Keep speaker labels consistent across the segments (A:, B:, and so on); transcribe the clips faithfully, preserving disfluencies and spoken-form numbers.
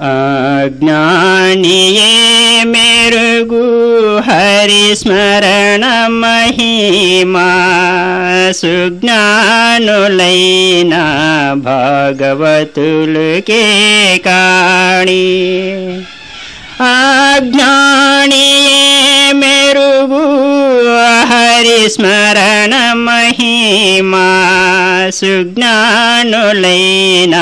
A: అజ్ఞానియే మెరుగు హరిస్మరణ మహిమా సుజ్ఞానులైన భాగవతులకే కాణి అజ్ఞానియే మెరుగు హరిస్మరణ మహిమా సుజ్ఞానులైన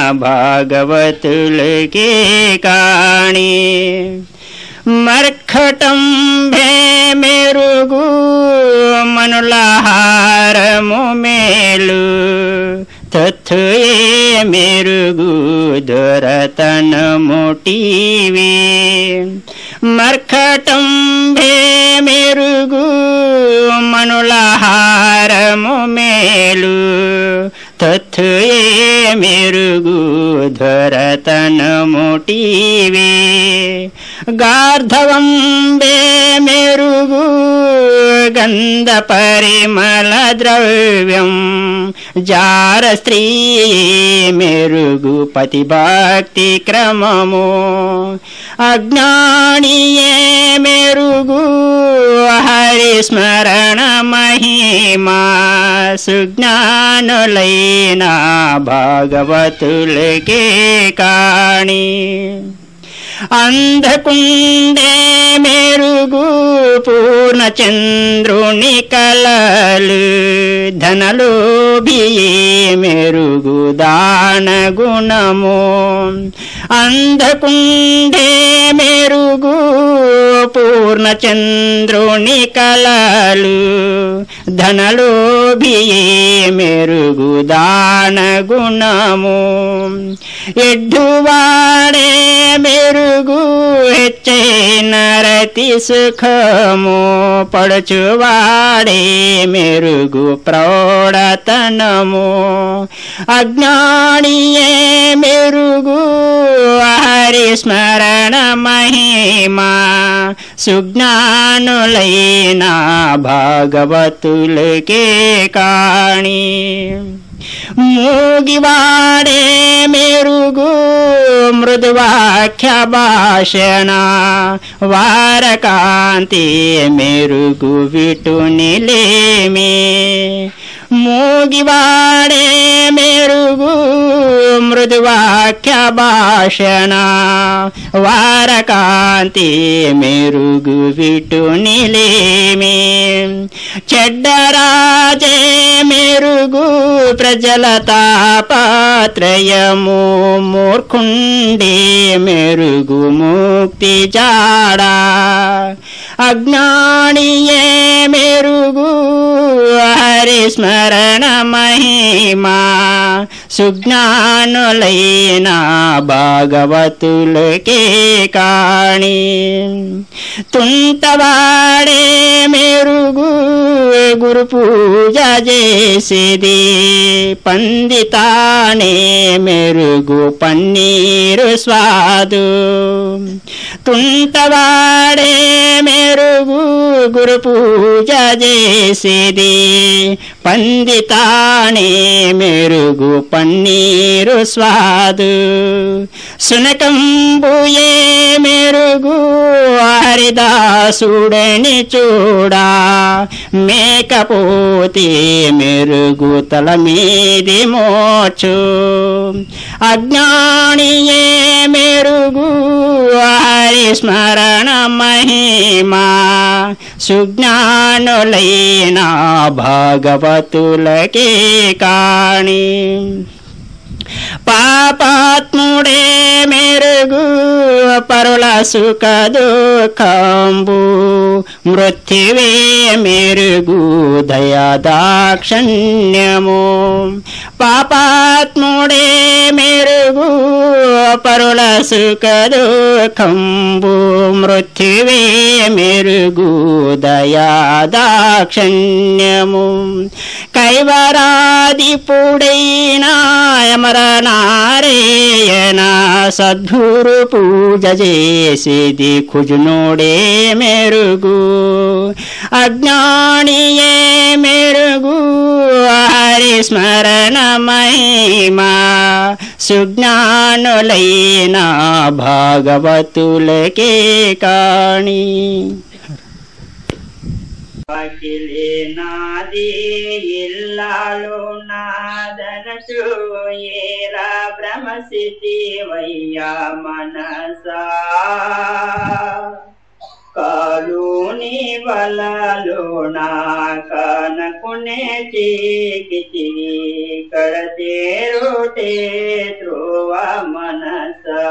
A: భాగవతులకే కాణి మర్కటంబే మెరుగు మనులహారము మేలు తత్తుయే మెరుగు దొరతనము టీవీ మర్కటంబే మెరుగు మనులహారము మేలు తత్తుయే మెరుగు దొరతనము టీవీ గార్ధవంబే మెరుగు గంధ పరిమళ ద్రవ్యం జార స్త్రీ మెరుగు పతిభక్తి క్రమము అజ్ఞానియే మెరుగు హరిస్మరణ మహిమా సుజ్ఞానులైన భాగవతులకే కాణి అంధకుండే మెరుగు పూర్ణచంద్రుని కలలు ధనలోభియే మెరుగు దాన గుణము అంధకుండే మెరుగు పూర్ణచంద్రుని కలలు ధనలోభియే మెరుగు దాన గుణము ఎడ్డువాడే మెరుగు హెచ్చైన రతి సుఖము పడుచువాడే మెరుగు ప్రౌఢతనము అజ్ఞానియే మెరుగు హరిస్మరణ మహిమా సుజ్ఞానులైన భాగవతులకే కాణి మూగివాడే మెరుగు మృదువాఖ్య భాషణ వారకాంతి మెరుగు విటునిలేమి మూగివాడే మెరుగు మృదువాఖ్య భాషణ వారకాంతి మెరుగు విటునిలేమి చెడ్డరాజే మెరుగు ప్రజల తాపత్రయము మూర్ఖుండే మెరుగు ముక్తి జాడా అజ్ఞానియే మెరుగు హరిస్మరణ మహిమా సుజ్ఞానులైన భాగవతులకే కాణి తుంటవాడే మెరుగు గురు పూజ చేసేది పండితానే మెరుగు పన్నీరు స్వాదు తుంటవాడే మెరుగు గురు పూజ చేసేది పండితానే మెరుగు పన్నీరు స్వాదు సునకంబుయే మెరుగు హరిదాసుడని చూడా మేకపోతే మెరుగు తల మీది మోచు అజ్ఞానియే మెరుగు హరిస్మరణ మహిమా సుజ్ఞానులైన భాగవతులకే కాణి పాపాత్ముడే మెరుగు పరుల సుఖ దుఃఖంబు మృత్యువే మెరుగు దయా దాక్షణ్యము పాపాత్ముడే మెరుగు పరుల సుఖ దుఃఖంబు మృత్యువే మెరుగు దయా దాక్షణ్యము కైవరాది పుడైన యమ స్మరణారేయన సద్గురు పూజ చేసేది కుజునుడే మెరుగు అజ్ఞానియే మెరుగు హరి స్మరణ మహిమా సుజ్ఞానులైన భాగవతులకే కాణి అఖిలే నాది ఇల్లాలు నాదనచు ఏరా భ్రమసితి వయ్యా మనసా కాలుని వలలో నా కనకునే చీకిచి కడతేరుటే ధ్రువ మనసా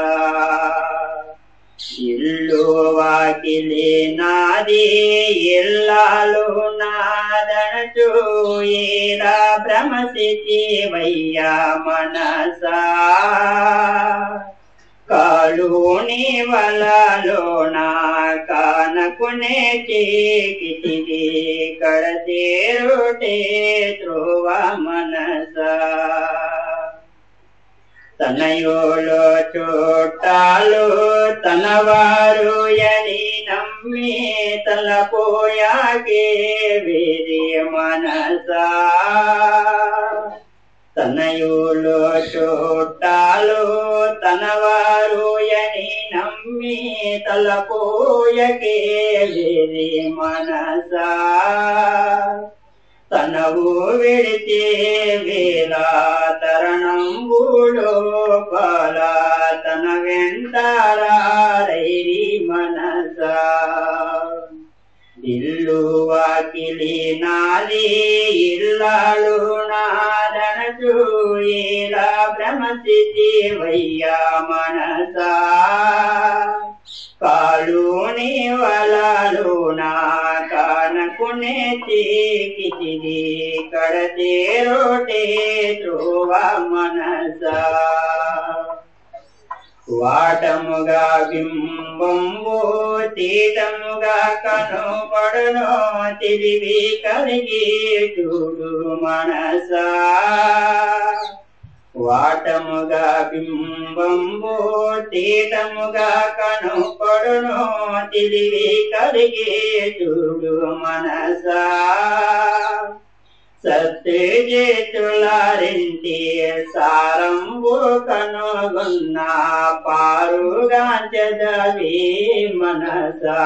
A: ఇల్లు వాకిలి నాది ఇల్లాలు నాదనచు ఏరా భ్రమసితి వయ్యా మనసా కాలుని వలలో నా కానకునే చీకిటిగి కడతేరుటే ధ్రువ మనసా తనయోలో చుట్టాలు తనవారు యని నమ్మి తలపోయాకే వేరే మనసా తనయులో చుట్టాలు తనవారు యని నమ్మి తలపోయకే వేరే మనసా తనవు విడితే వేళ తరణంబులో పాల తన వెంటారైరి మనసా ఇల్లు వాకిలి నాది ఇల్లాలు నాదనచు ఏలా భ్రమసితి వయ్యా మనసా కాలుని వలలో నా కానకునే చీకిచిది కడతేరోటే ధ్రువ మనసా వాటముగా బింబంబు తీటముగా కనుపడును తెలివి కలిగి చూడు మనసా వాటముగా బింబంబు తీటముగా కనుపడును తెలివి కలిగి చూడు మనసా సత్యజేతులారింటి సారంబు కనుగొన్న పారుగాంచదవి మనసా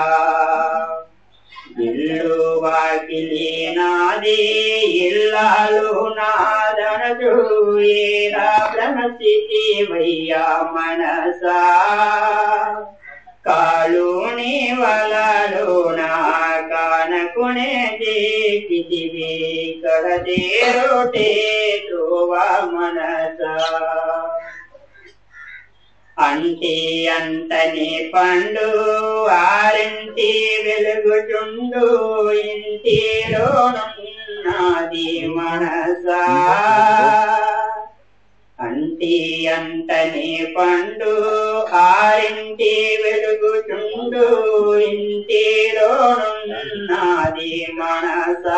A: ఇల్లు వాకిలి నాది ఇల్లాలు నాదనచు ఏరా భ్రమసితి వయ్యా మనసా కాలుని వలలో నా కానకునే చీకిచివి కడతేరుటే ధ్రువ మనసా అంటి అంటని పండు ఆరింటి వెలుగుచుండు ఇంటిలోనున్నది మనసా అంటి అంటని పండు ఆరింటి వెలుగుచుండు ఇంటిలోనున్నది మనసా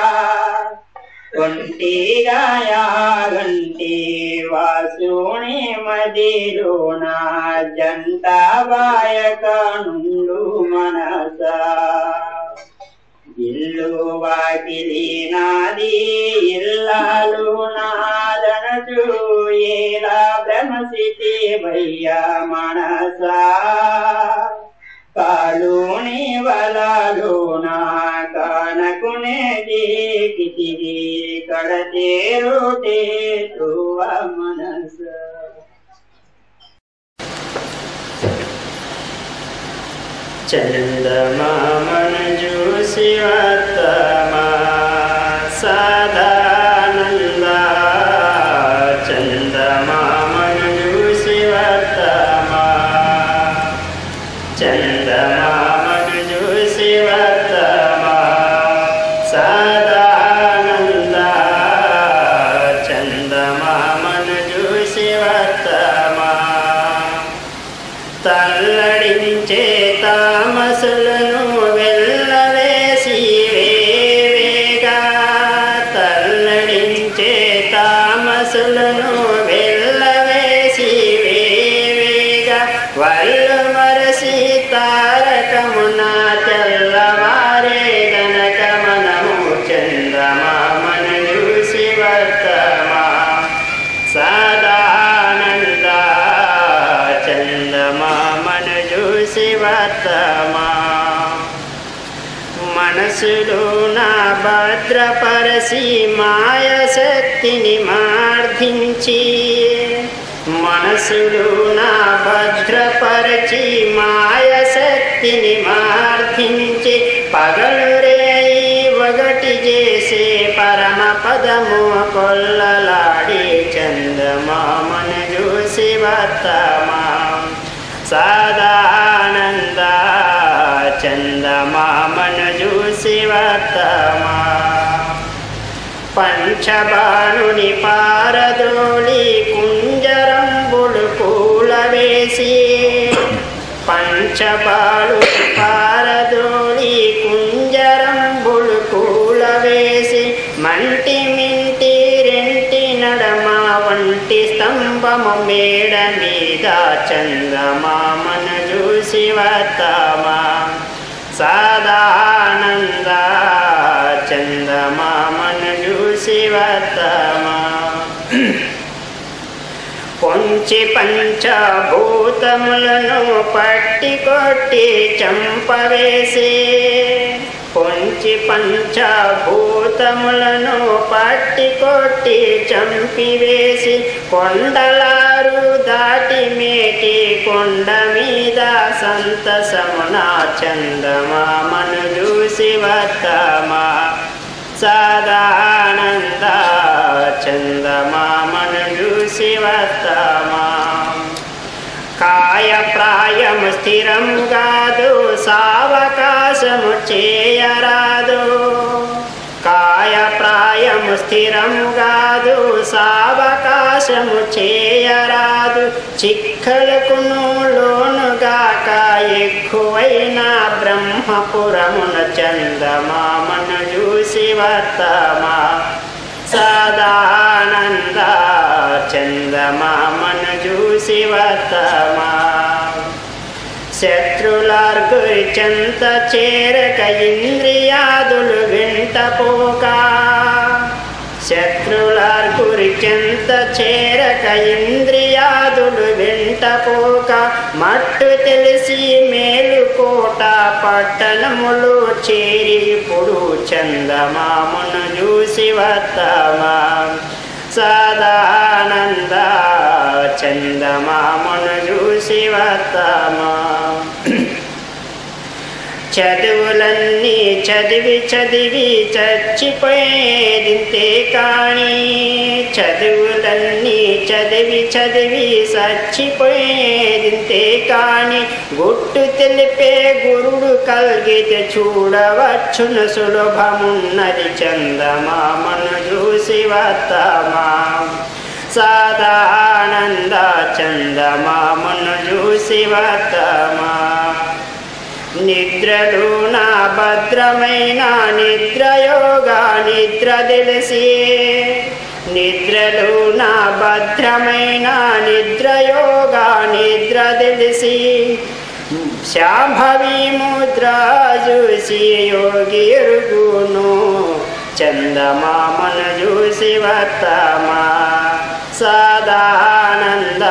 A: ఒంటిగా యాగంటి వాసుని మదిలోన జంట వాయకనుండు మనసా ఇల్లు వాకిలి నాది ఇల్లాలు నాదనచు ఏలా భ్రమసితి వయ్యా మనసా కాలుని వలలో నా కానకునే చీకిచిది కడతేరుటే ధ్రువ మనసా చందమామను చూసి వత్తమా సదానంద చందమామను చూసి వత్తమా చందమామను చూసి వత్తమా సదానంద చందమామను చూసి వత్తమా తల్లడించే తామసులను వెళ్ళవేసి వేవేగా తల్ల శివత్తమా మనసులో నా భద్రపరచి మాయ శక్తిని మార్ధించి మనసులో నా భద్రపరచి మాయ శక్తిని మార్ధించి పగలు రేయి ఒకటి చేసే పరమ పదము కొల్లలాడి చందమామను చూసి శివత్తమా సదానంద చందమామను చూసి శివత్తమా పంచబాణుని పారదోలి కుంజరంబులు కూలవేసి పంచబాణుని పారదోలి కుంజరంబులు కూలవేసి మంటి మింటి రెంటి నడమ వంటి స్తంభము మేడ మీద చందమామను చూసి శివత్తమా సదానంద చందమామను చూసి శివత్తమా పొంచి పంచభూతములను పట్టి కొట్టి చంపవేసి పొంచి పంచభూతములను పట్టి కొట్టి చంపివేసి కొండలారు దాటి మేటి కొండ మీద సంతసమున చందమామను చూసి శివత్తమా సదానంద చందమామను చూసి శివత్తమా కాయ ప్రాయము స్థిరం కాదు సావకాశము చేయరాదు కాయ ప్రాయము స్థిరం కాదు సావకాశము చేయరాదు చిక్కలకును లోనుగాక ఎక్కువైన బ్రహ్మపురమున చందమామను చూసి శివత్తమా సదానంద చందమామను చూసి శివత్తమా శత్రులార్గురి చెంత చేరక ఇంద్రియాదులు వెంట పోక శత్రులార్గురి చెంత చేరక ఇంద్రియాదులు వెంట పోక మట్టు తెలిసి మేలుకోట పట్టణములు చేరి ఇప్పుడు చందమామను చూసి శివత్తమా సదానంద చందమామను చూసి శివత్తమా చదువులన్నీ చదివి చదివి చచ్చిపోయేదింతే కాని చదువులన్నీ చదివి చదివి చచ్చిపోయేదింతే కాని గుట్టు తెలిపే గురుడు కలిగితే చూడవచ్చును సులభమున్నది చందమామను చూసి శివత్తమా సదానంద చందమామను చూసి శివత్తమా నిద్రలు నా భద్రమైన నిద్రయోగా నిద్ర తెలిసి నిద్రలు నా భద్రమైన నిద్రయోగా నిద్ర తెలిసి శాంభవి ముద్ర చూసి యోగి ఎరుగును చందమామను చూసి శివత్తమా సదానంద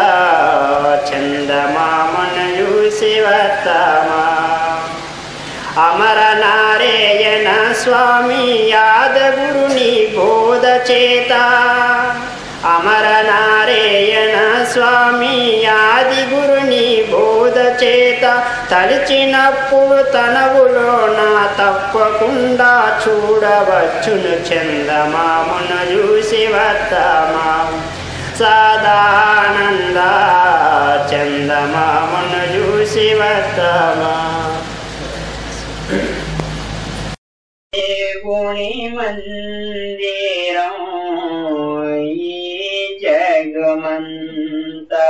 A: చందమామను చూసి శివత్తమా అమర నారాయణ స్వామి యాదగురుని బోధ చేత అమర నారాయణ స్వామి యాదిగురుని బోధ చేత తలిచినప్పుడు తనవులోన తప్పకుండా చూడవచ్చును చందమామను చూసి శివత్తమా సదానంద చందమామను చూసి శివత్తమా దేవుని మందిరం ఈ జగమంతా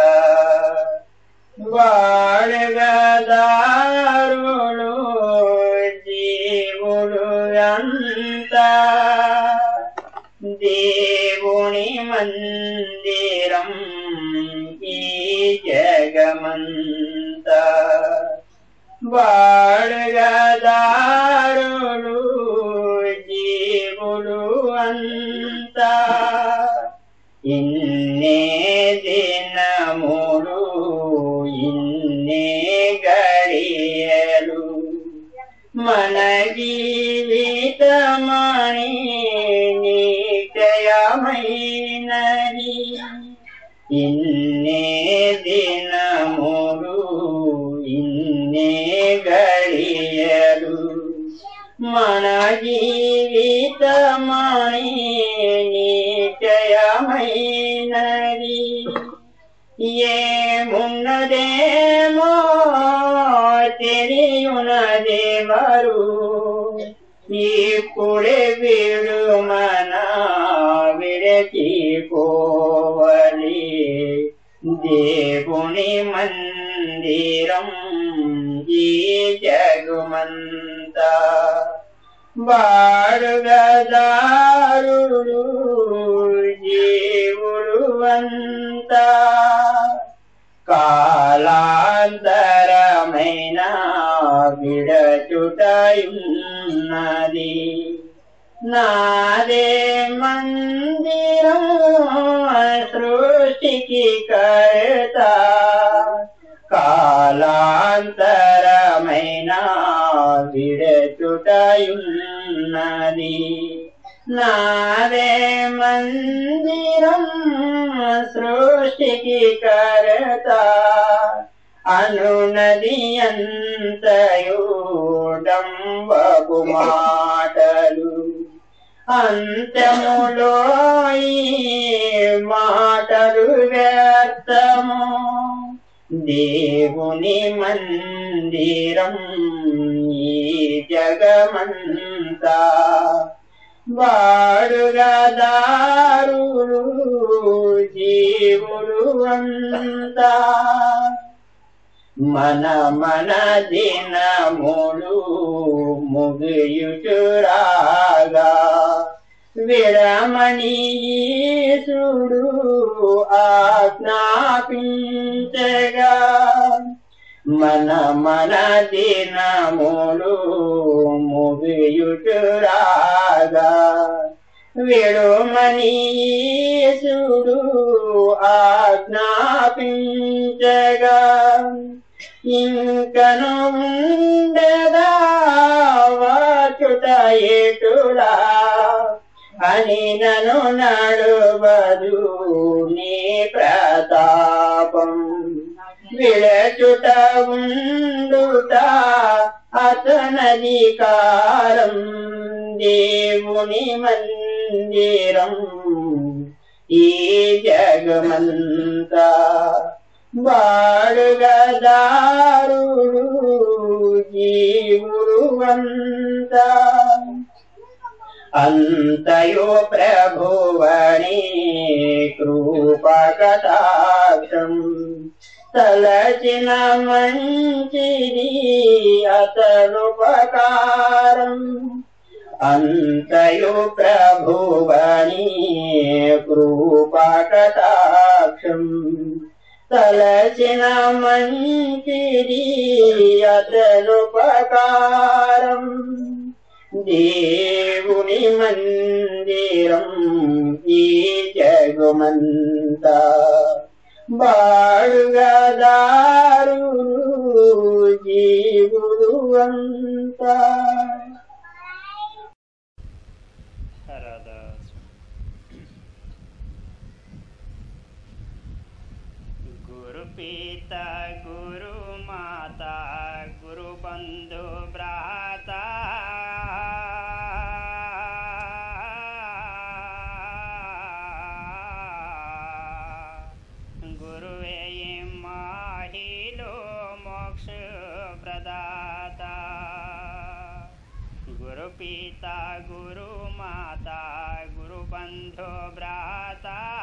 A: వాడగదారులు జీవులు అంతా దేవుని మందిరం ఈ జగమంతా వాడగదారులు జీవులు అంతా ఇన్నే దినములు ఇన్నే గడియలు జీవితమణి నిత్యమైనది ఇన్నే దినములు ఇన్నే గడియలు మన జీవితమణి నిత్యమైనది ఏమున్నదేమో తెలియునదేవరు ఇప్పుడే వీడు మన విడచిపోవలి దేవుని మందిరం ఈ జగమంతా బాడుగదారుడు జీవుడు అంతా కాలాంతరమైన విడచుటయున్నది నాదే మందిరం సృష్టికి కర్త కాలాంతరమైన విడచుటయున్నది నాదే మందిరం సృష్టికి కర్త అనునది అంతయు డంబపు మాటలు అంతములో ఈ మాటలు వ్యర్థము దేవుని మందిరం ఈ జగమంతా బాడుగదారులు జీవులు అంతా మన మన దినములు ముగియుచురాగా విడమణి యేసుడు ఆజ్ఞాపించగా మన మన దినములు ముగియుచురాగా విడుమణి యేసుడు ఆజ్ఞాపించగా ఇంకను ఉండదా వాచుట ఏటులా అని నను నడువదు నీ ప్రతాపం విడచుట ఉండుట అతనధికారం దేవుని మందిరం ఈ జగమంతా బాడుగదారుడు జీవుడు అంతా అంతయు ప్రభువని కృపకటాక్షం తలచిన మంచిది అతనుపకారం అంతయు ప్రభువని కృపకటాక్షం తలచిన మంచిది అతనుపకారం దేవుని మందిరం ఈ జగమంతా బాడుగదారులు జీవులు అంతా
B: గురు పిత గురు మాత గురు బంధు భ్రాత గురువే మాహిలో మోక్ష ప్రదాత గురు పిత గురు మాత గురు బంధు భ్రాత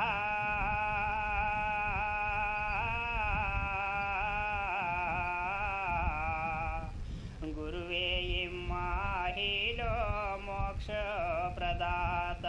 B: గురువే మాహిలో మోక్ష ప్రదాత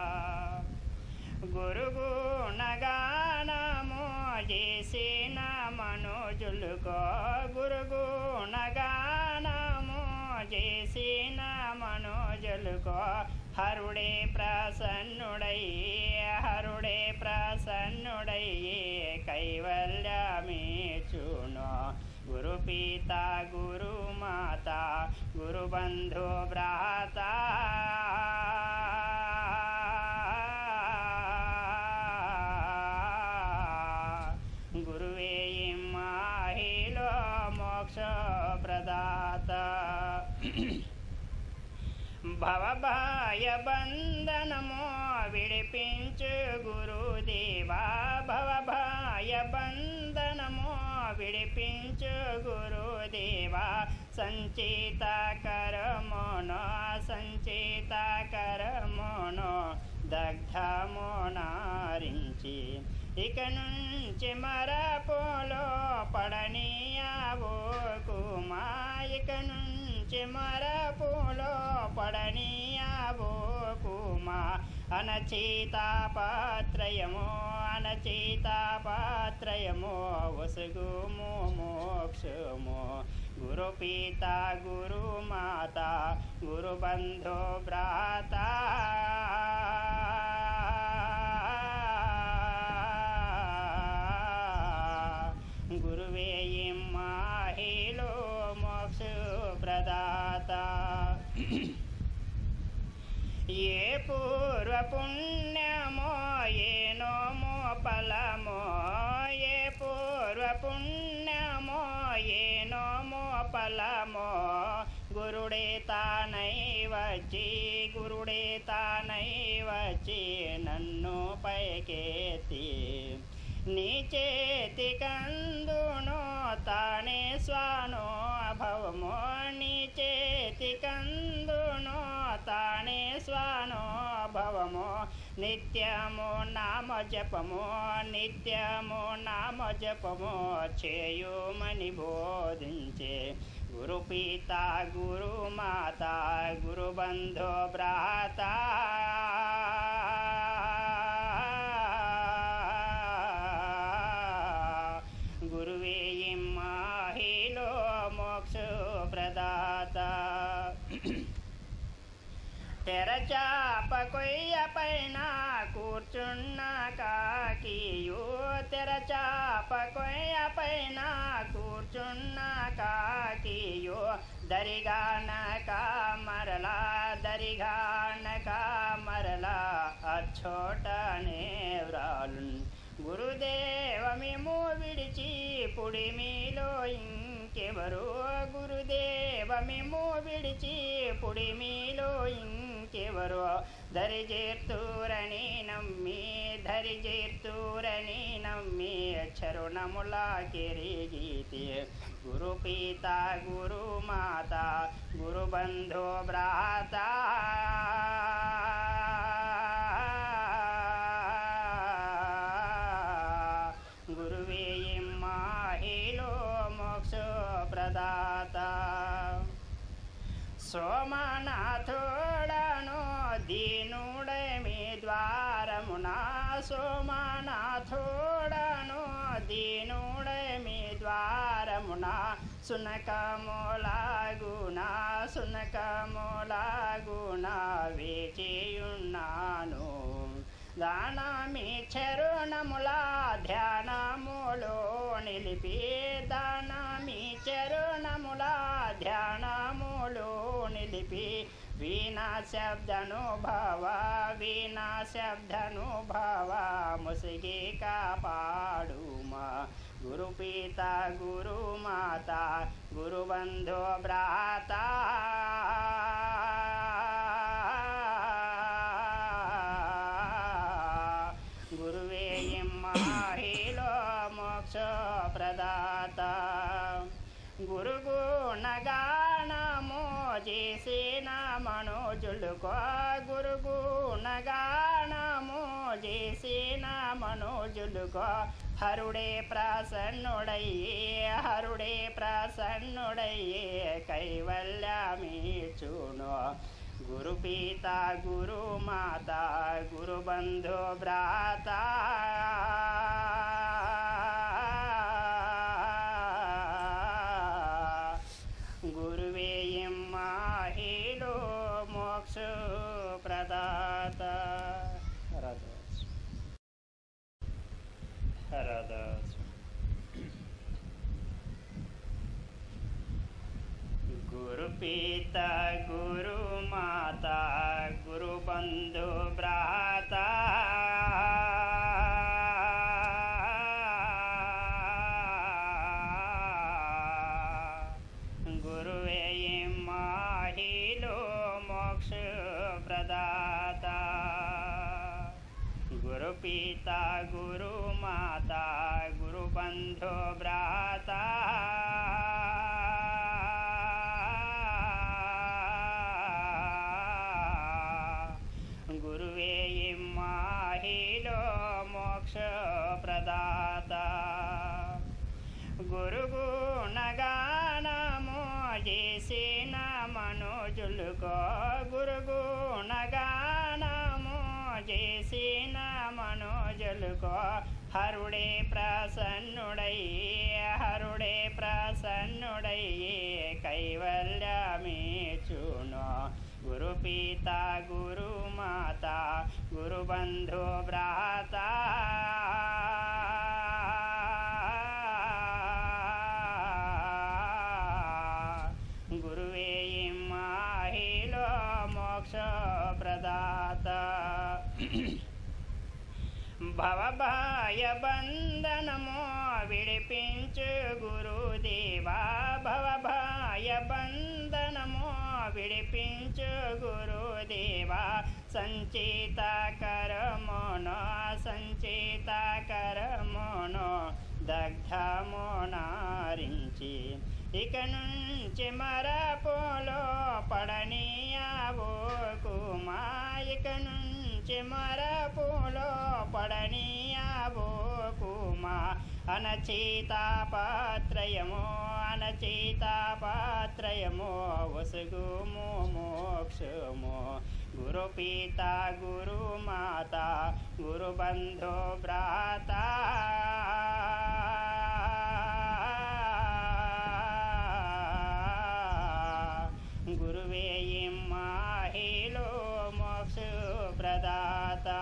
B: గురు గుణగానము చేసిన మనోజులుకో గురు గుణగానము చేసిన మనోజులుకో హరుడే ప్రసన్నుడయ్యే హరుడే ప్రసన్నుడయ్యే కైవల్యమేచును గురు పిత గురు माता गुरुबंधु भ्राता गुरुवे महिलो मोक्ष प्रदाता భవభాయ బంధనమో విడిపించు గురుదేవా భవభాయ బంధనమో విడిపించు గురుదేవా సంచిత కరమోనో సంచిత కరమోనో దగ్ధమోనారించి ఇక నుంచి మరపోలో పడనీయావో కుమా ఇక నుంచి మరపోలో పడనీయావో కుమా అనచితాపాత్రయమో అనచితాపాత్రయమో వసుగుము మోక్షమో గురుపిత గురుమాత గురుబంధో భ్రాత గురువే మాహిలో మోక్ష ప్రదాత ఏ పూర్వ పుణ్యమో ఏ నోమో ఫలమో ఏ పూర్వ పుణ్యమో ఏ నోమో ఫలమో గురుడే తానై వచ్చి గురుడే తానై వచ్చి నన్ను పైకెత్తి నీ చేతి కందునో తానే స్వానో భవమో నీ చేతి కందునో తానే స్వానో భవమో నిత్యము నామ జపము నిత్యము నామ జపము చేయుమని బోధించే గురుపిత గురుమాత గురుబంధో భ్రాత గురువే మాహిలో మోక్ష ప్రదాత తెరచాప కొయ్య పైన కూర్చున్న కాకియు తెరచాప కొయ్య పైన కూర్చున్న కాకియు దరిగానక మరలా దరిగానక మరలా అచ్చోటనే వ్రాలు గురుదేవ మేము విడిచి పుడిమిలో ఇంకెవరు గురుదేవ మేము విడిచి పుడిమిలో ఇంకెవరు దరిజేర్తూరని నమ్మి దరిజేర్తూరని నమ్మి చరుణముల కిరిగీతి గురుపిత గురుమాత గురుబంధో భ్రాత గురువే మాహిలో మోక్ష ప్రదాత సోమనాథుడను దీనుడమి ద్వారమునా సోమనాథుడను దీనుడమి ద్వారమునా సునకములాగునా సునకములాగునా వేచియున్నాను దానమి చరుణముల ధ్యానములో నిలిపి దానమి చరుణముల ధ్యానములో నిలిపి వీణా శబ్దనుభవ వీణా శబ్దనుభవ ముసిగి కాపాడుమా గురుపిత గురుమాత గురుబంధో భ్రాత గురువే మాహిలో మోక్ష ప్రదాత గురుగుణగానమో చేసిన మనోజులుకో గురుగుణగానమో చేసిన మనోజులుకో హరుడే ప్రసన్నుడయ్యే హరుడే ప్రసన్నుడయ్యే కైవల్యమీచును గురుపిత గురుమాత గురుబంధో భ్రాత గురువే మాహిలో మోక్ష ప్రదాత హరదాస్ హరదాస్ पिता गुरु माता गुरु बंधु भ्राता गुरुवे माहिलो मोक्ष प्रदाता गुरु पिता गुरु माता गुरु बंधु भ्राता गुरुवे माहिलो मोक्ष प्रदाता गुरु गुणगानमो చేసిన మనుజులుకో గురు గుణగానము చేసిన మనుజులుకో హరుడే ప్రసన్నుడయ్యే హరుడే ప్రసన్నుడయ్యే కైవల్యమీచును గురు పిత గురు మాత గురు బంధు భ్రాత गुरुवे माहिलो मोक्ष प्रदाता भवभय बंधनमो विडिपिंचु गुरुदेवा भवभय बंधनमो विडिपिंचु गुरुदेवा संचित करमोनो संचित करमोनो दग्धमोनाరించి ఇక నుంచి మరపోలో పడనీయావో కుమా ఇక నుంచి మరపోలో పడనీయావో కుమా అనచితాపాత్రయమో అనచితాపాత్రయమో వసుగుమో మోక్షమో గురు పిత గురు మాత గురు బంధు భ్రాత गुरुवे माहिलो मोक्ष प्रदाता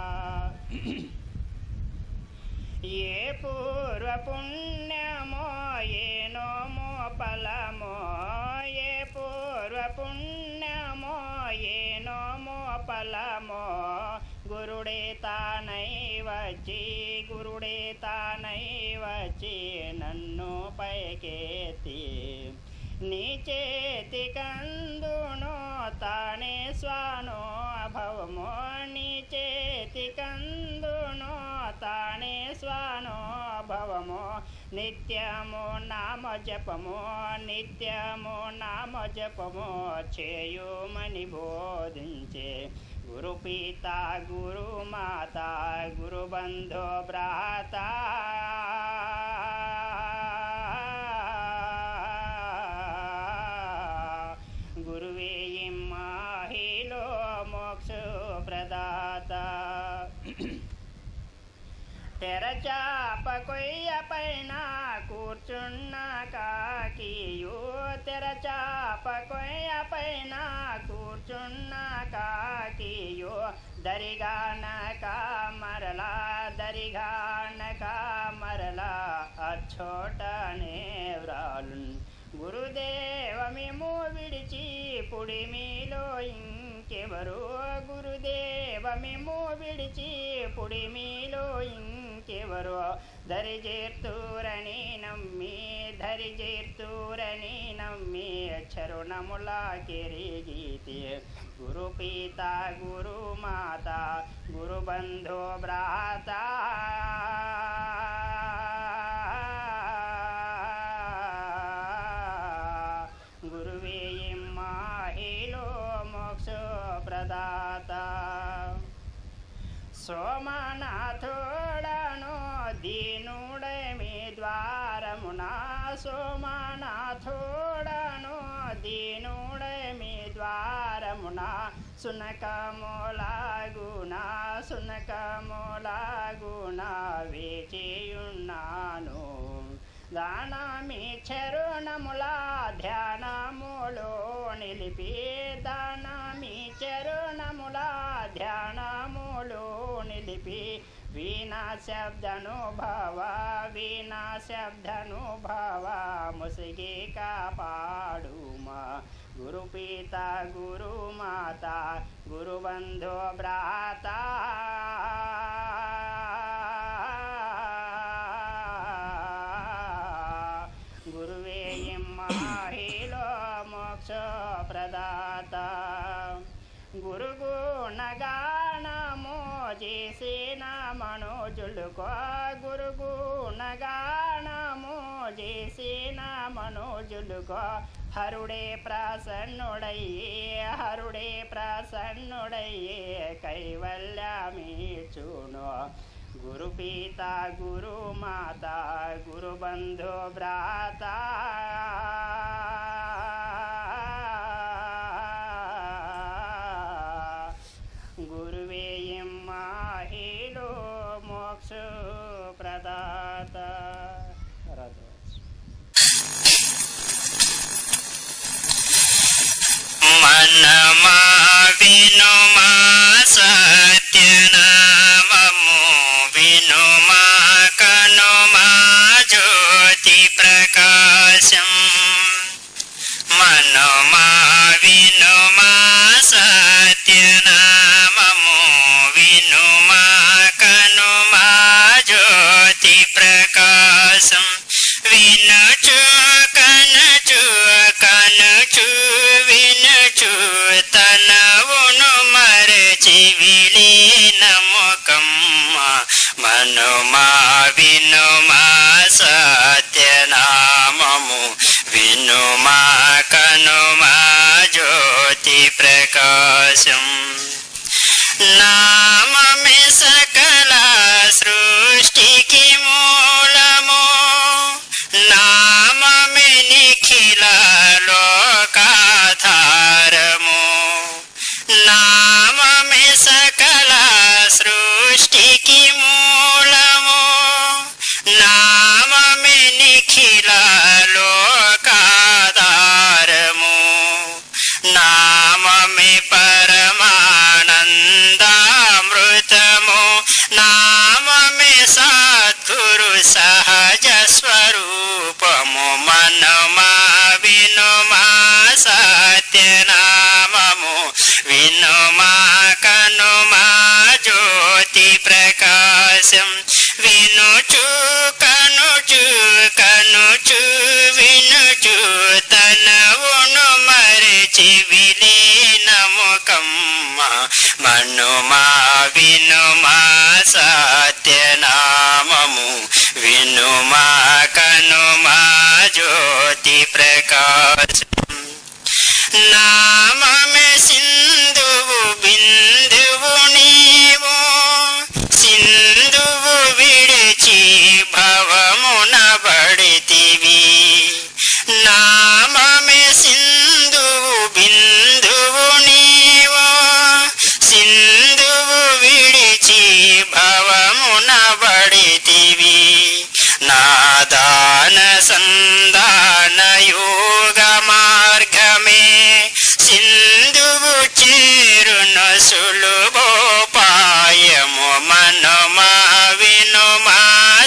B: ये पूर्व पुण्यमो ये नोमो फलमो ये पूर्व पुण्यमो ये नोमो फलमो गुरुडे तानै వచ్చి गुरुडे तानै వచ్చి నన్ను పైకెత్తి నీ చేతి కందునో తానే స్వానో భవమో నీ చేతి కందునో తానే స్వానో భవమో నిత్యము నామ జపమో నిత్యము నామ జపమో చేయుమని బోధించే గురు పిత గురు మాత గురు బంధు భ్రాత गुरुवे माहिलो मोक्ष प्रदाता తెరచాప కొయ్య పైన కూర్చున్న కాకియు తెరచాప కొయ్య పైన కూర్చున్న కాకియు దరిగానక మరలా దరిగానక మరలా అచ్చోటనే వ్రాలు గురుదేవ మేము విడిచి పుడిమిలో ఇంకెవరు గురుదేవ మేము విడిచి పుడిమిలో ఇంకెవరు దరిజేర్తూరని నమ్మి దరిజేర్తూరని నమ్మి చరుణముల కెరిగితే గురు పిత గురు మాత గురు బంధు భ్రాత गुरुवे माहिलो मोक्ष प्रदाता సోమనాథుడను దీనుడమి ద్వారమునా సోమనాథుడను దీనుడమి ద్వారమునా సునకములాగునా సునకములాగునా వేచియున్నాను దానమి చరుణముల ధ్యానములో నిలిపి దానమి చరుణముల ధ్యానములో నిలిపి వీణా శబ్దనుభవ వీణా శబ్దనుభవ ముసిగి కాపాడుమా గురు పిత గురు మాత గురు బంధు భ్రాత గురువే ఇమ్మాహిలో మోక్ష ప్రదాత గురు గుణగానము చేసిన మనోజులుకో గురు గుణగానము చేసిన మనోజులుకో హరుడే ప్రసన్నుడయ్యే హరుడే ప్రసన్నుడయ్యే కైవల్యమీచును గురు పిత గురు మాత గురు బంధు భ్రాత గురువే ఇమ్మాహిలో మోక్ష ప్రదాత.
C: మనమా వినుమా సత్యనామము వినుమా కనుమా జ్యోతి ప్రకాశం మనమా వినుమా సత్యనామము వినుమా కనుమా జ్యోతి ప్రకాశం వినుచు కనుచు కనుచు వినుచు తనవును మరచి విలీనముకమ్మ మనుమా వినుమా సత్యనామము వినుమా కనుమా జ్యోతి ప్రకాశం నామమే సకల సృష్టికి మూలము నామమే నిఖిల లోకాధారము నామమే సకల సృష్టికి మూలము నామమే నిఖిల లోకాధారము నామమే పరమానందామృతము నామమే సద్గురు సహజ స్వరూపము మనమా వినుమా సత్యనామము వినుమా కనుమా జ్యోతి ప్రకాశం వినుచు కనుచు కనుచు వినుచు తనవును మరచి విలీనముకమ్మ మనుమా వినుమా సత్యనామము వినుమా కనుమా జ్యోతి ప్రకాశం నామమే సింధువు బిందువు నీవు సింధువు విడిచి భవమున బడితివి నామమే సింధువు బిందువు నీవు సింధువు విడిచి భవమున బడితివి నాదాన సందాన యోగ మార్గమే సింధువు చేరును సులుభోపాయము మనుమా వినుమా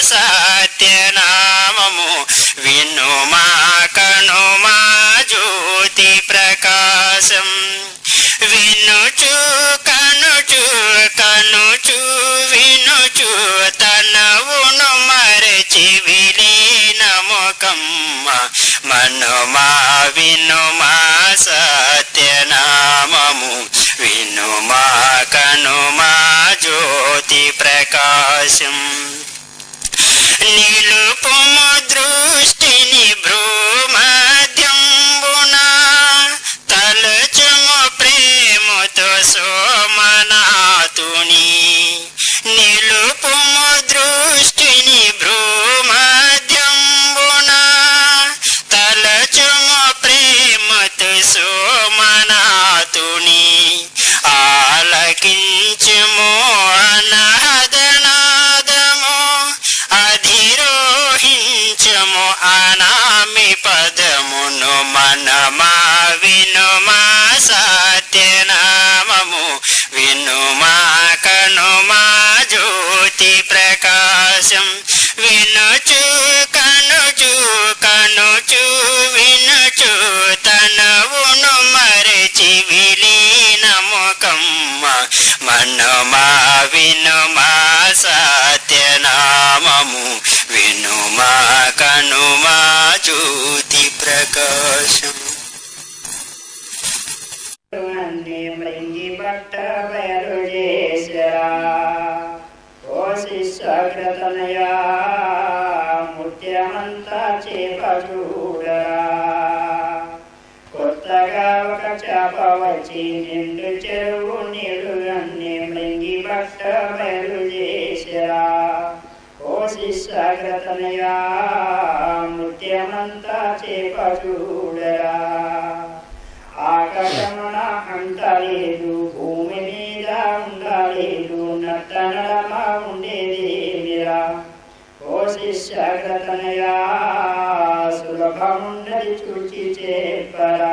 C: సత్యనామము వినుమా కనుమా జ్యోతి ప్రకాశం వినుచు కనుచు కనుచు వినుచు తనవును మరచి విలీనముకమ్మ మనుమా వినుమా సత్యనామము వినుమా కనుమా జ్యోతి ప్రకాశం నిలుపుము దృష్టిని భ్రూమధ్యంబున తలచుము ప్రేమతో సోమనాథుని నిలుపుము దృష్టిని భ్రూమధ్యంబున తలచుము ప్రేమతో సోమనాథుని ఆలకించుము అనహదనాదము అధిరోహించుము అనామి పదమును మనమా వినుమా సత్యనామము వినుమా కనుమా జ్యోతి ప్రకాశం వినుచు కనుచు కనుచు వినుచు తనవును మనమా వినుమా సత్యనామము వినుమా కనుమా జ్యోతి ప్రకాశం
B: అన్ని మృంగి పట్ట బయలు చేసరా ఓ శిష్యగ్రతనయా ముత్యమంతా చేప చూడరా కొత్తగా ఒక చేప వచ్చి నిండు చెరువు నీళ్ళు అన్ని మృంగి పట్ట బయలు చేసరా ఓ శిష్యగ్రతనయా ముత్యమంతా చేప చూడరా ఆకాశమున అంటలేదు భూమి మీద ఉండలేదు నట్టనడమా ఉండేదేమిరా ఓ శిష్యగ్రతనయా సులభముండది చూచి చెప్పరా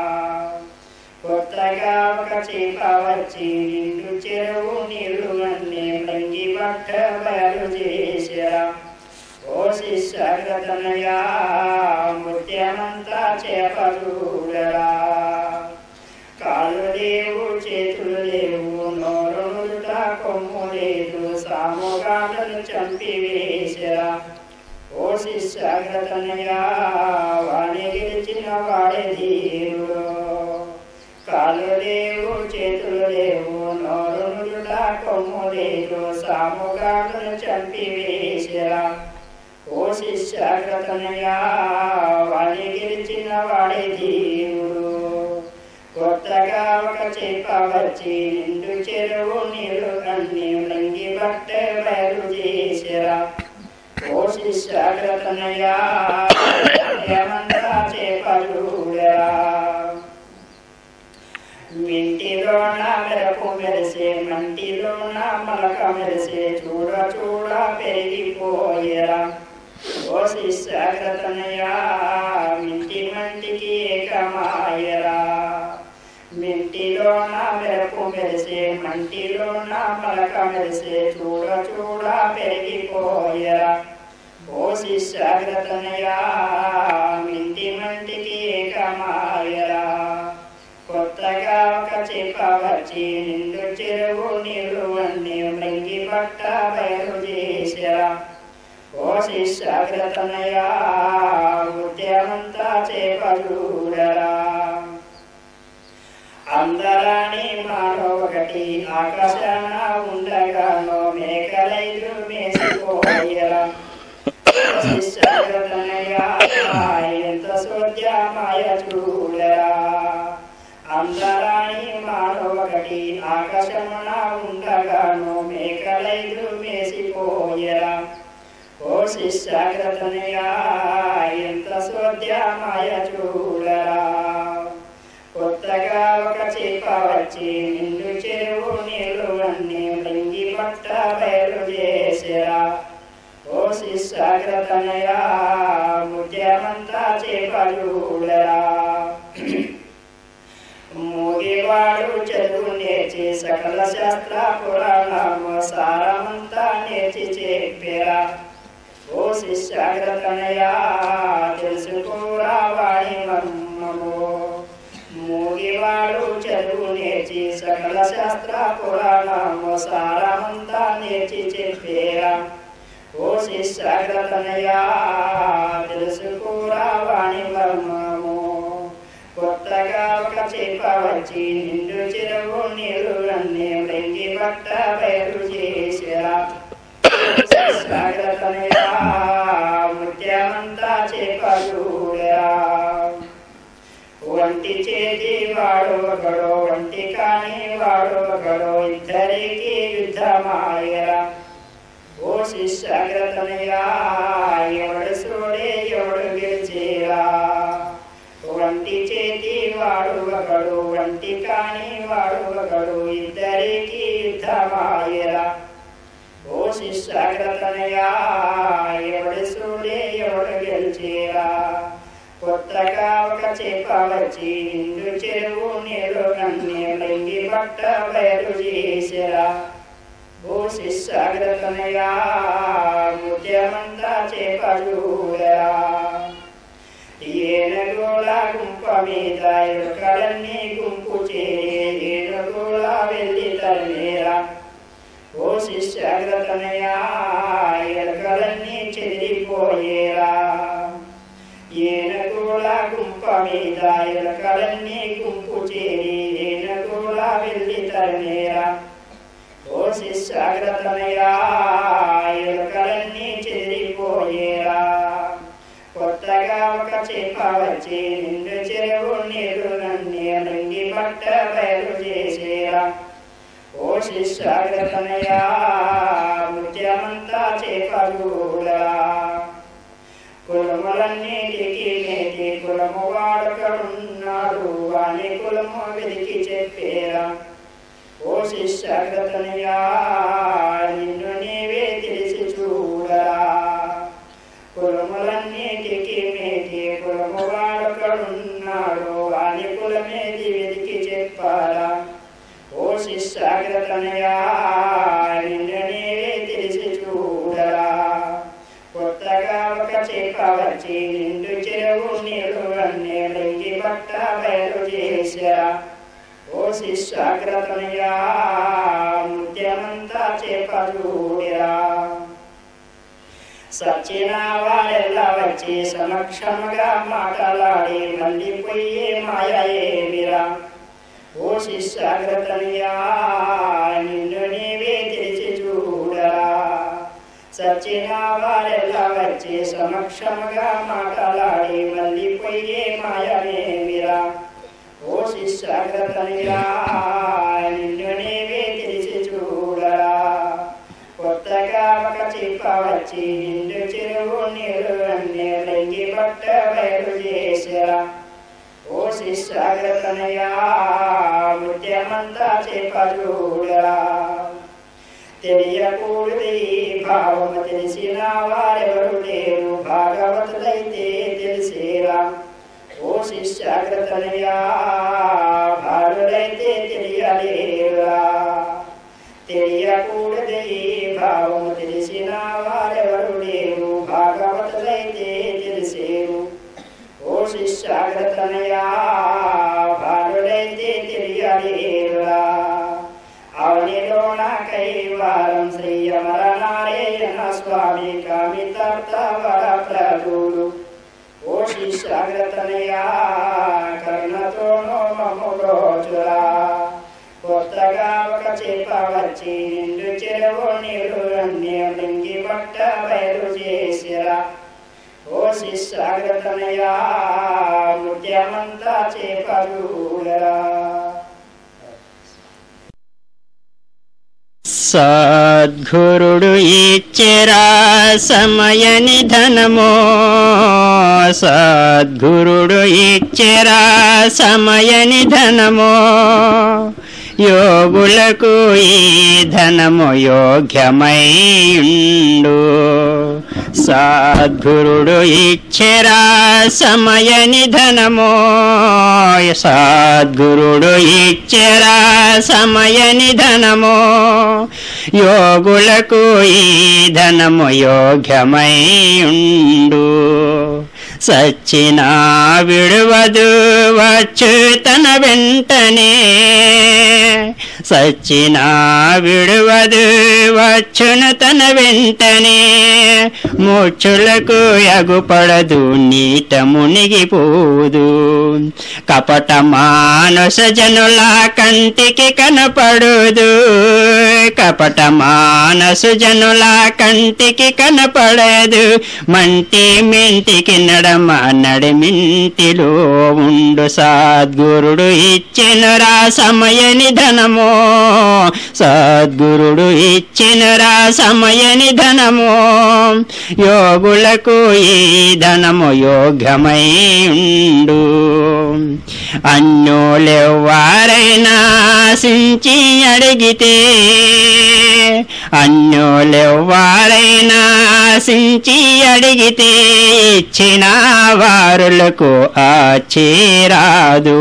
B: కొత్తగా ఒక చేప వచ్చి నిండు చెరువు నీళ్ళు అన్ని మృంగి పట్ట బయలు చేసరా ఓ శిష్యగ్రతనయా ముత్యమంతా చేప చూడరా కాళ్ళు లేవు చేతులు లేవు నోరు నుదుట కొమ్ము లేదు సాముగాలను చంపివేసరా ఓ శిష్యగ్రతనయా వాణి గెలిచిన వాడే ధీరుడు కాళ్ళు లేవు చేతులు లేవు నోరు నుదుట కొమ్ము లేదు సాముగాలను చంపివేసరా ఓ శిష్యగ్రతనయా వాణి గెలిచిన వాడే ధీరుడు కొత్తగా ఒక చేప వచ్చి నిండు చెరువు నీళ్ళు అన్ని మృంగి పట్ట బయలు చేసరా ఓ శిష్యగ్రతనయా చేప చూడరా మింటిలోన మెరకు మెరిసే మంటిలోన మలక మెరిసే చూడ చూడ పెరిగిపోయరా ఓ శిష్యగ్రతనయా మింటి మంటికి ఏకమాయరా మింటిలోన మెరకు మెరిసే మంటిలోన మలక మెరిసే చూడ చూడ పెరిగిపోయరా ఓ శిష్యగ్రతనయా మింటి మంటికి ఏకమాయరా కొత్తగా ఒక చేప వచ్చి నిండు చెరువు నీళ్ళు అన్ని మృంగి పట్ట బయలు చేసరా ఓ శిష్యగ్రతనయా ముత్యమంతా చేప చూడరా అందరాని మానవ ఒకటి ఆకాశాన ఉండగానో మేకలైదు మేసిపోయరా శిష్యగ్రతనయా ఎంత సోద్య మాయ చూడరా అందరాని మానవ ఒకటి ఆకాశమున ఉండగాను మేకలైదు మేసిపోయరా ఓ శిష్యగ్రతనయా ఎంత సోద్య మాయ చూడరా కొత్తగా ఒక చేప వచ్చి నిండు చెరువు నీళ్ళు అన్ని మృంగి పట్ట బయలు చేసరా ఓ శిష్యగ్రతనయా ముత్యమంతా చేప చూడరా మూగివాడు చదువు నేర్చి సకల శాస్త్ర పురాణము సారమంతా నేర్చి చెప్పరా ఓ శిష్యగ్రతనయా తెలుసుకోరా వాడి మర్మము మూగివాడు చదువు నేర్చి సకల శాస్త్ర పురాణము సారమంతా నేర్చి చెప్పరా ఓ శిష్యగ్రతనయా తెలుసుకోరా వాడి మర్మము కొత్తగా ఒక చేప వచ్చి నిండు చెరువు నీళ్ళు అన్ని మృంగి పట్ట బయలు చేసరా శిష్యగ్రతనయా ముత్యమంతా చేప చూడరా వంటి చేతి వాడు ఒకడో వంటి కాని వాడు ఒకడో ఇద్దరికి యుద్ధమాయరా ఓ శిష్యగ్రతనయా ఎవడు సోడే ఎవడు గెలిచేరా వంటి చేతి వాడు ఒకడు వంటి కాని వాడు ఒకడు ఇద్దరికి యుద్ధమాయరా ఓ శిష్యగ్రతనయా ఎవడు సూడే ఎవడు గెలిచేరా కొత్తగా ఒక చేప వచ్చి నిండు చెరువు నీళ్ళు అన్ని మృంగి పట్ట బయలు చేసరా ఓ శిష్యగ్రతనయా ముత్యమంతా చేప చూడరా ఏనుగుల గుంప మీద ఎలుకలన్నీ గుంపు చేరి ఏనుగుల వెళ్ళి తరిమేరా. ఓ శిష్యాగ్రతనయా ఎలుకలన్నీ చెదిరిపోయేరా. ఏనుగుల గుంప మీద ఎలుకలన్నీ గుంపు చేరి ఏనుగుల వెళ్ళి తరిమేరా. ఓ శిష్యాగ్రతనయా ఎలుకలన్నీ చెదిరిపోయేరా. కొత్తగా ఒక చేప వచ్చి నిండు చెరువు నీరు నన్ను లింగి పట్ట బయలు చేసేరా. ఓ శిష్యాగ్రతనయా ముత్యమంతా చేపలురా. కులములన్నిటికీ నేటి కులము వాడకడున్నాడు అని కులము వెతికి చెప్పేరా. ఓ శిష్యాగ్రతనయా నిన్ను నీవే తెలిసి చూడరా. కులములన్నిటికీ మేటి కులము వాడకడున్నాడు అని కులమేది వెతికి చెప్పారా. ఓ శిష్యాగ్రతనయా నిన్ను నీవే తెలిసి చూడరా. కొత్తగా ఒక చేప వచ్చి నిండు చెరువు నీరు అన్నీ లింగి పట్ట బయలు చేశారా. ఓ శిష్యాగ్రతనయా ముత్యమంతా చేప చూడరా. సచిన వారెల్లా వచ్చి సమక్షముగా మాటలాడి మళ్ళీ పోయే మాయ ఏమిరా. ఓ శిష్యాగ్రతనయా నిన్ను నీవే తెలిసి చూడరా. సచిన వారెల్లా వచ్చి సమక్షముగా మాటలాడి మళ్ళీ పోయే మాయనేమిరా. ఓ శిష్యాగ్రతనయా నిన్ను నీవే తెలిసి చూడరా. కొత్తగా ఒక చేప వచ్చి నిండు చెరువు నీరు అన్నీ లింగి పట్ట బయలు చేశారా. ఓ శిష్యాగ్రతనయా ముత్యమంతా చేప చూడరా. తెలియకూడదు ఈ భావము తెలిసిన వారెవరు లేరు భాగవతులైతే తెలిసేరా. ఓ శిష్యాగ్రతనయా భారులైతే తెలియలేరా. తెలియకూడదు ఈ భావము తెలిసిన వారెవరు లేరు భాగవతులైతే తెలిసేరు. ఓ శిష్యాగ్రతనయా భారులైతే తెలియలేరా. అవనిలోన కైవారం శ్రీ అమరనారాయణ స్వామి కామితార్థ వర ప్రభుడు. ఓ శిష్యాగ్రతనయా కరుణతోనో మమ్ము బ్రోచురా. కొత్తగా ఒక చేప వచ్చి నిండు చెరువు నీరు అన్నీ లింగి పట్ట బయలు చేసిరా. ఓ శిష్యాగ్రతనయా ముత్యమంతా చేప చూడరా.
D: సద్గురుడు ఇచ్చెరా సమయ నిధనమో. సద్గురుడు ఇచ్చెరా సమయ నిధనమో. యోగులకు ఈ ధనము యోగ్యమైయుండు. సద్గురుడు ఇచ్చెరా సమయ నిధనమో. సద్గురుడు ఇచ్చెరా సమయ నిధనమో. యోగులకు ఈ ధనము యోగ్యమైయుండు. సచ్చినా విడువదు వచ్చు తన వెంటనే. సచ్చినా విడువదు వచ్చును తన వెంటనే. మూర్ఛులకు ఎగుపడదు నీట మునిగిపోదు. కపట మానుష జనుల కంటికి కనపడదు. కపట మానసు జనుల కంటికి కనపడదు. మంటి మెంటికి నడమ నడిమింటిలో ఉండు. సద్గురుడు ఇచ్చెనురా సమయ నిధనమో. సద్గురుడు ఇచ్చెనురా సమయ నిధనమో. యోగులకు ఈ ధనము యోగ్యమై ఉండు. అన్యులెవ్వారైనా ఆశించి అడిగితే. అన్యులెవ్వారైనా ఆశించి అడిగితే ఇచ్చిన వారులకు ఆచేరాదు.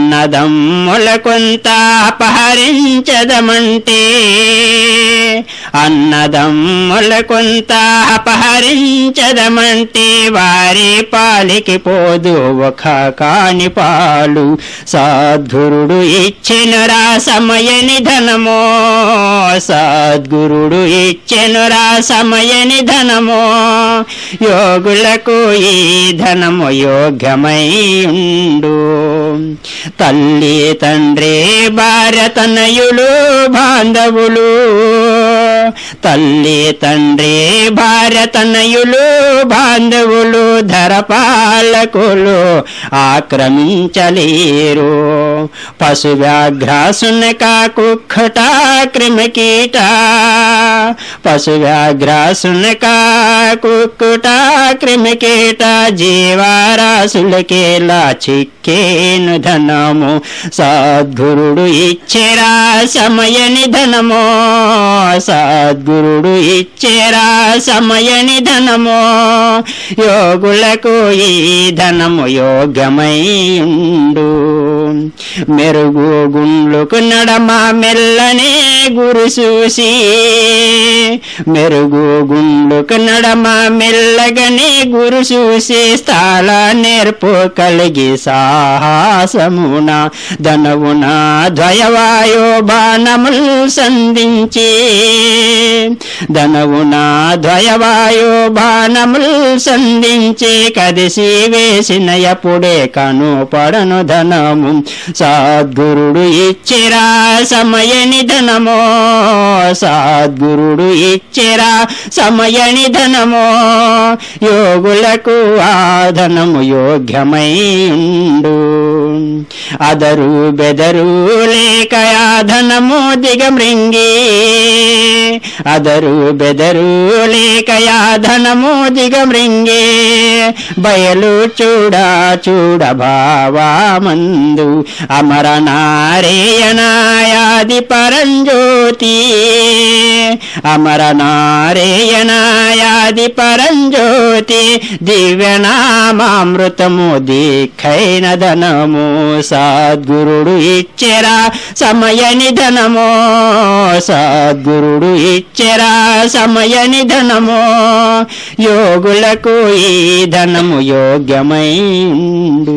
D: అన్నదమ్ముల కొంత అపహరించదమంటే. అన్నదమ్ముల కొంత అపహరించదమంటే వారి పాలికి పోదు ఒక కాని పాలు. సద్గురుడు ఇచ్చెనురా సమయ నిధనమో, సద్గురుడు ఇచ్చెనురా సమయ నిధనమో, యోగులకు ఈ ధనము యోగ్యమై ఉండు. తల్లి తండ్రి భార్య తనయులు బాంధవులు, తల్లి తండ్రి భార్య తనయులు బాంధవులు ధరపాలకులు ఆక్రమించలేరు. పశు వ్యాఘ్రాసునక కుక్కట క్రిమికీట, పశు వ్యాఘ్రాసునక కుక్కుట క్రిమికీట జీవరాశులకేలా చిక్కేను ధనము. సద్గురుడు ఇచ్చెరా సమయ నిధనమో, సద్గురుడు ఇచ్చెరా సమయ నిధనమో, యోగులకు ఈ ధనము యోగ్యమై ఉండు. మెరుగు గుండ్లుకు నడమ మెల్లనే గురు చూసి, మెరుగు గుండ్లుకు నడమ మెల్లగనే గురు చూసి, స్థల నేర్పు కలిగి సాహసమున ధనవున ద్వయవాయో బాణములు సంధించి, ధనవున ద్వయవాయో బాణములు సంధించి కదిసి వేసిన ఎప్పుడే కనుపడను ధనము. సద్గురుడు ఇచ్చిరా సమయ నిధనమో, సద్గురుడు ఇచ్చిరా సమయ నిధనమో, యోగులకు ఆ ధనము యోగ్యమై ఉండు. అదరు బెదరు లేక ఆ ధనము దిగమృంగి, అదరు బెదరు లేక ఆ ధనము దిగమృంగి, బయలు చూడ చూడ భావమందు అమర నారాయణాయాది పరంజ్యోతి, అమర నారాయణాయాది పరంజ్యోతి, దివ్యనామామృతము దీఖైన ధనము. సద్గురుడు ఇచ్చెరా సమయ నిధనమో, సద్గురుడు ఇచ్చెరా సమయ నిధనమో, యోగులకు ఈ ధనము యోగ్యమై ఉండు.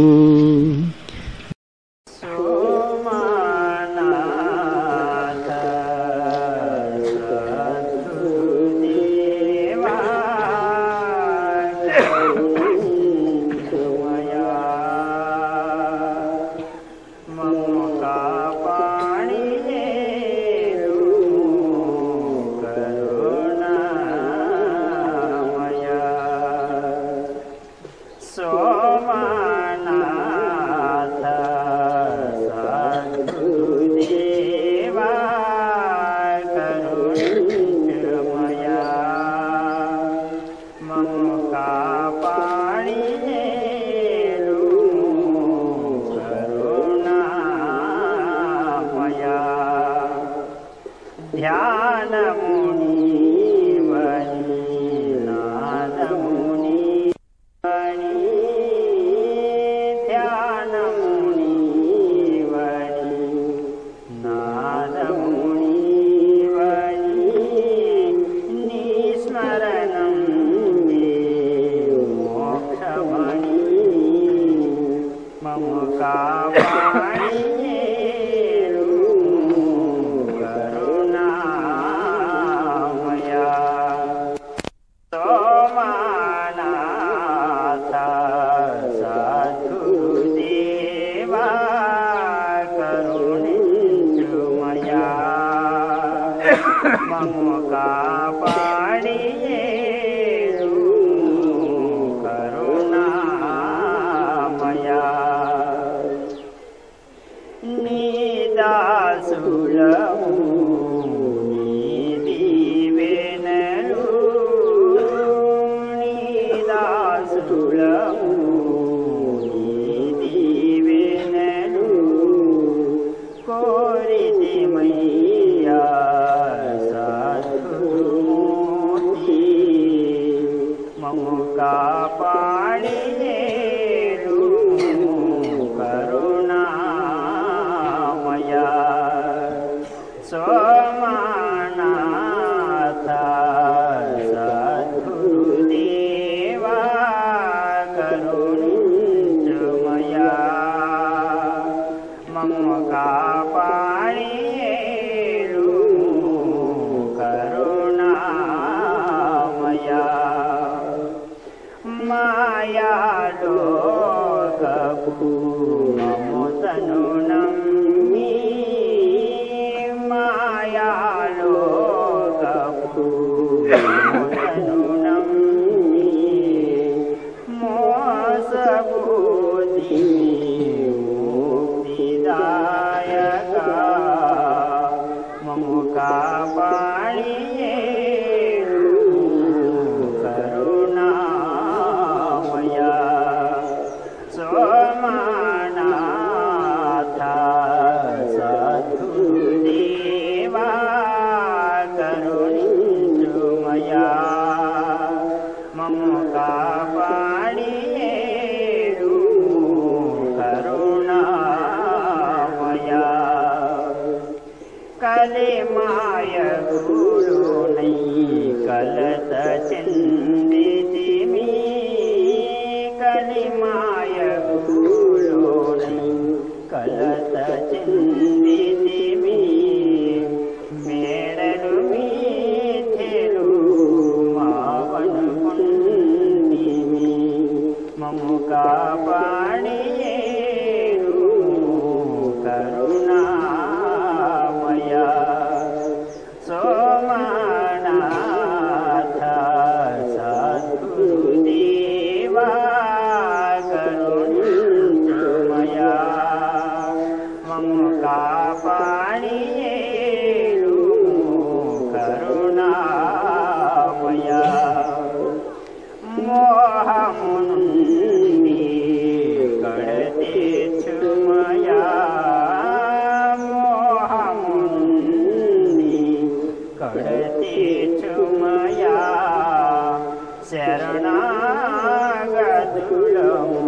B: కోరితి మయ్యా సద్గురు
D: మాకు మొరను నమ్మి మోసబోధి ముక్తిదాయక మము కాపాడియేడు కరుణామయ సోమనాథ సద్గురుదేవా కరుణించుమయా మము కాపాడియేడు కరుణామయ కలిమాయ గురునై కలత చెందితిమి కలిమాయ గురునై కలత చెందితిమి మేడలు మీథెలు మావనుకుంటిమి మము కాపాడియేడు కరుణామయ సోమనాథ సద్గురుదేవా కరుణించుమయా మము కాపాడియేడు కరుణామయ మోహమునుండి కడతీర్చుమయా మోహమునుండి కడతీర్చుమయా శరణాగతులము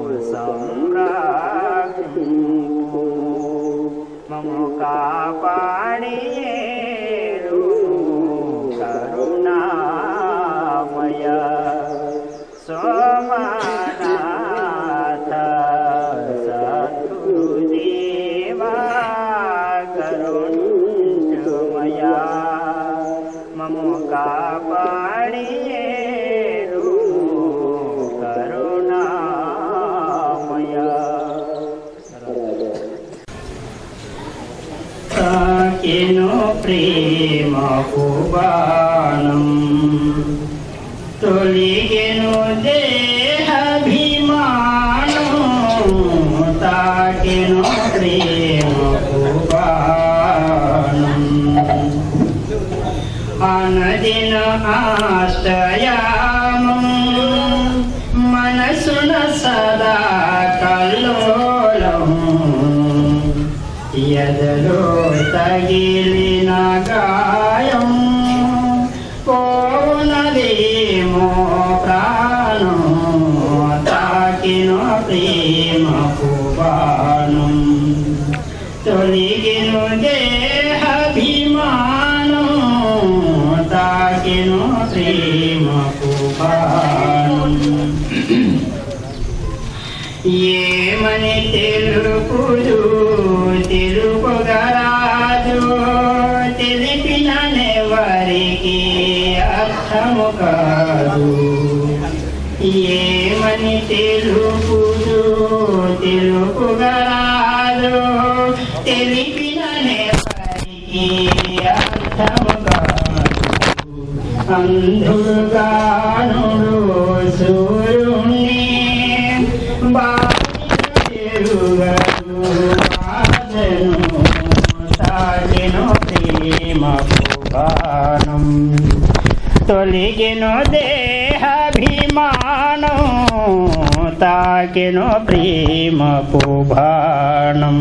D: సంరక్షింపు మము కాపాడియేడు కరుణామయ సోమనాథ సద్గురుదేవా కరుణించుమయా మము కాపాడియేడు కరుణామయ తాకెను ప్రేమకు బాణం తొలిగెను దేహాభిమానం తాకెను ప్రేమకు బాణం అనదిన ఆశ్రయామం మనసున సదా కల్లోలం ఎదలో తగిలిన గాయం పోనదేమో ప్రాణం తాకిన ప్రేమకు బాణం తొలిగిను దేహాభిమానం తాకిను ప్రేమకు బాణం ఏమని తెలుపుదు తెలుపుగరాదు తెలిపినెవరికి అర్థము కాదు ఏమని తెలుపుదు తెలుపుగరాదు తెలిపినెవరికి అర్థము కాదు అంధుగానుడు సూర్యుని తాగిను ప్రేమకు బాణం తొలిగిను దేహాభిమానం తాకిను ప్రేమకు బాణం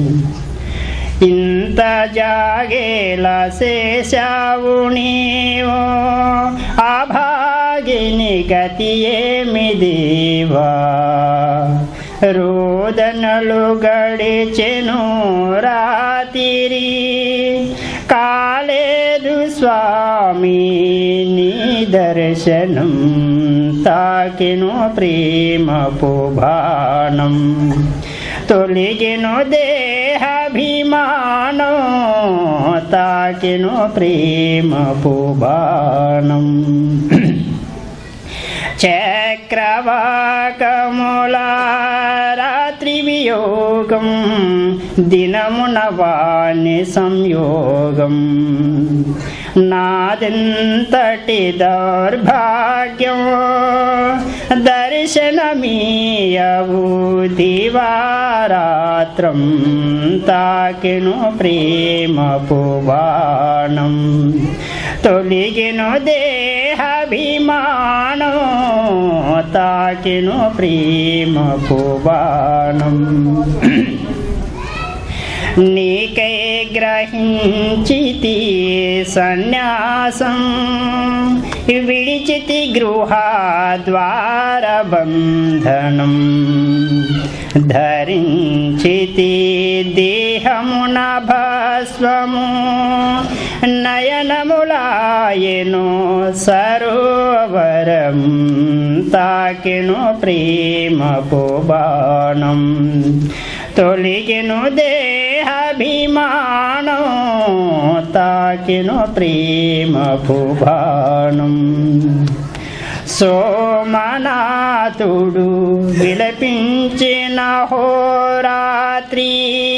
D: ఇంత జాగేలా చేశావు నీవో ఆ భాగిని గతి ఏమి దేవా రోదనలు గడిచెను రాతిరి కాలేదు స్వామి నీ దర్శనం తాకిను ప్రేమపు బాణం తొలిగిను దేహాభిమానం తాకిను ప్రేమపు బాణం చక్రవాకముల రాత్రి వియోగం దినమున వాని సంయోగం నాదెంతటి దౌర్భాగ్యం దర్శనమీయవు దివారాత్రం తాకెను ప్రేమపు బాణం తొలిగెను దేహాభిమానం తాకెను ప్రేమపు బాణం నీకై గ్రహించితి సన్యాసం విడిచితి గృహద్వార బంధనం ధరించితి దేహమున భస్వము నయనములాయెను సరోవరం తాకెను ప్రేమపు బాణం తొలిగెను దేహాభిమానం తాకెను ప్రేమపు బాణం సోమనాథుడు విలపించిన హోరాత్రి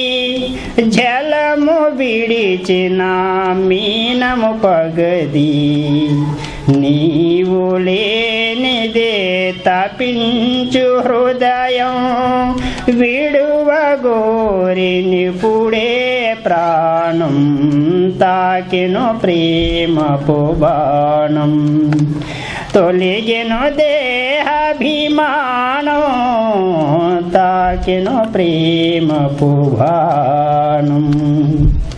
D: జలము విడిచిన మీనము పగది నీవు లేనిదే తపించు హృదయం విడువగోరిని పుడే ప్రాణం తాకెను ప్రేమపు బాణం తొలిగెను దేహాభిమానం తాకెను ప్రేమపు బాణం